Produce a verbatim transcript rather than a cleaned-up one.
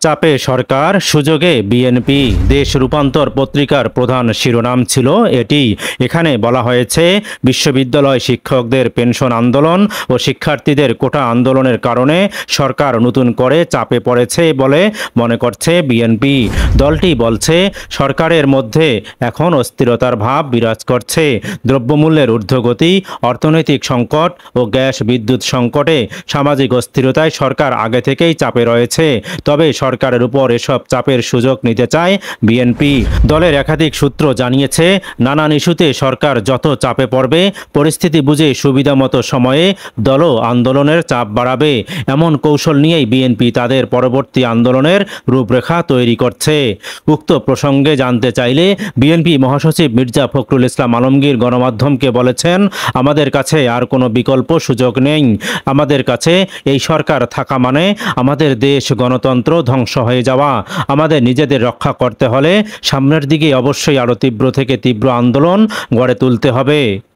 চাপে সরকার, সুযোগে বিএনপি। দেশ রূপান্তর পত্রিকার প্রধান শিরোনাম ছিল এটি। এখানে বলা হয়েছে, বিশ্ববিদ্যালয় শিক্ষকদের পেনশন আন্দোলন ও শিক্ষার্থীদের কোটা আন্দোলনের কারণে সরকার নতুন করে চাপে পড়েছে বলে মনে করছে বিএনপি। দলটি বলছে, সরকারের মধ্যে এখন অস্থিরতার ভাব বিরাজ করছে। দ্রব্যমূল্যের ঊর্ধ্বগতি, অর্থনৈতিক সংকট ও গ্যাস বিদ্যুৎ সংকটে সামাজিক অস্থিরতায় সরকার আগে থেকেই চাপে রয়েছে। তবে সরকারের উপর এসব চাপের সুযোগ নিতে চায় বিএনপি। দলের একাধিক সূত্র জানিয়েছে, নানান ইস্যুতে সরকার যত চাপে পড়বে, পরিস্থিতি বুঝে সুবিধামতো সময়ে দলও আন্দোলনের চাপ বাড়াবে। এমন কৌশল নিয়েই বিএনপি তাদের পরবর্তী আন্দোলনের রূপরেখা তৈরি করছে। উক্ত প্রসঙ্গে জানতে চাইলে বিএনপি মহাসচিব মির্জা ফখরুল ইসলাম আলমগীর গণমাধ্যমকে বলেছেন, আমাদের কাছে আর কোনো বিকল্প সুযোগ নেই। আমাদের কাছে এই সরকার থাকা মানে আমাদের দেশ গণতন্ত্র ধ্বংস হয়ে যাওয়া। আমাদের নিজেদের রক্ষা করতে হলে সামনের দিকে অবশ্যই আরও তীব্র থেকে তীব্র আন্দোলন গড়ে তুলতে হবে।